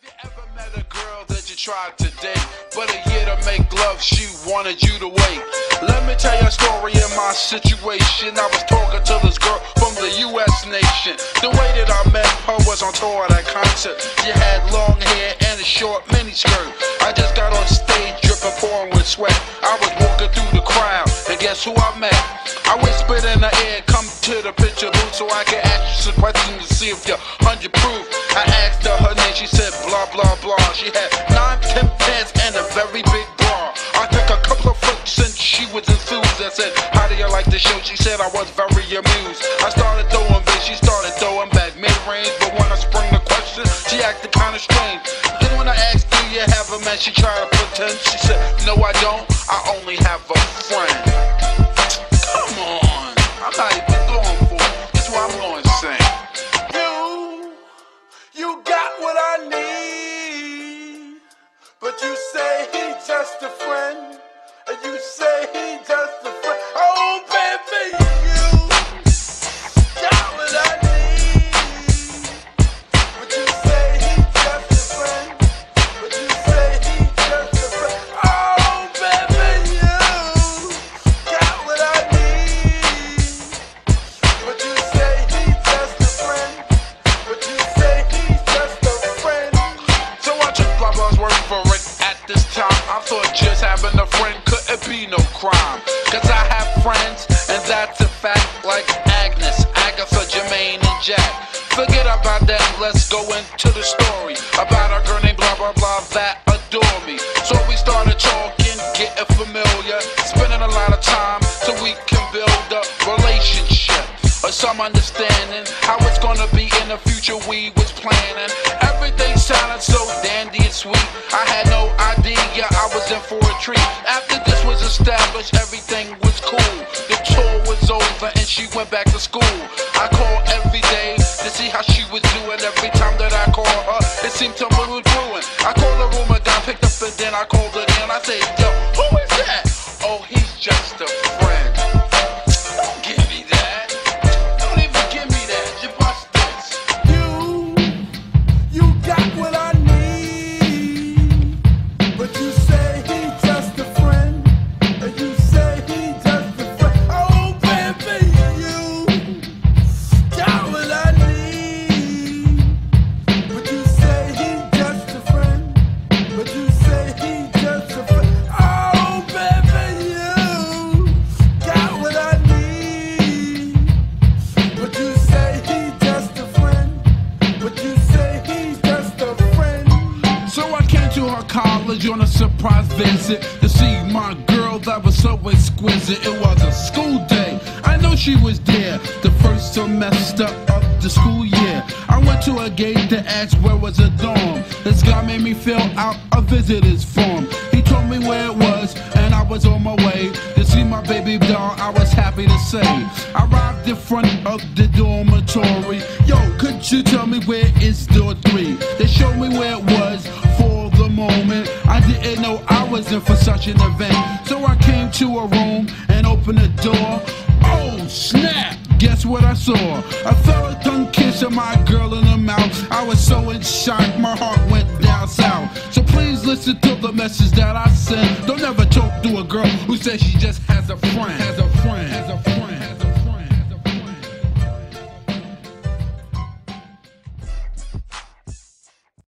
you ever met a girl that you tried to date, but a year to make love, she wanted you to wait? Let me tell you a story in my situation. I was talking to this girl from the US nation. The way that I met her was on tour at a concert. She had long hair and a short miniskirt. I just got on stage dripping, pouring with sweat. I was walking through the crowd, and guess who I met? I whispered in her ear, come to the picture booth so I can ask you some questions to see if you're 100 proof. I asked her her name, she said blah blah blah. She had 9, 10 pants and a very big bra. I took a couple of flicks and she was enthused. I said, how do you like the show? She said I was very amused. I started throwing bass, she started throwing back mid-range, but when I sprung the question, she acted kinda strange. Then when I asked, do you have a man? She tried to pretend. She said, no I don't, I only have a friend. Come on, I'm not even going for it. That's why I'm going to sing. You got what I need, but you say he's just a friend, and you say he's just a friend. Oh baby, you got what I need, but you say he's just a friend, but you say he's just a friend. Oh baby, you got what I need, but you say he's just a friend, but you say he's just a friend. So I took my boss word for it. At this time, I thought just having a friend couldn't be no crime. Cause I have friends, and that's a fact, like Agnes, Agatha, Jermaine, and Jack. Forget about that, let's go into the story about a girl named blah blah blah that adore me. So we started talking, getting familiar, spending a lot of time so we can build a relationship or some understanding how it's gonna be in the future. We was planning, everything sounded so dandy and sweet. I had no idea I was in for a treat. After this was established, everything was cool. The tour was over and she went back to school. I called every day to see how she was doing. Every time that I called her, it seemed something was brewing. I called the room, a guy picked up, and then I called again. I said, yo, who is that? Oh, he's just a friend. Don't give me that. Don't even give me that. You bust this. You got what I need, but you say he's just a friend, and you say he's just a friend. Oh baby, you got what I need, but you say he's just a friend, but you say he's just a friend. Oh baby, you got what I need, but you say he's just a friend, but you say he's just a friend. So I came to her college on a surprise visit to see my girl that was so exquisite. It was a school day, I know she was there, the first semester of the school year. I went to a gate to ask where was a dorm. This guy made me fill out a visitor's form. He told me where it was, and I was on my way to see my baby doll. I was happy to say I arrived in front of the dormitory. Yo, could you tell me where is door 3? They showed me where it was. For the moment, I didn't know I was in for such an event. So I came to a room and opened the door. Oh snap, guess what I saw? I felt a tongue kiss of my girl in the mouth. I was so in shock, my heart went down south. So please listen to the message that I sent. Don't ever talk to a girl who says she just has a friend.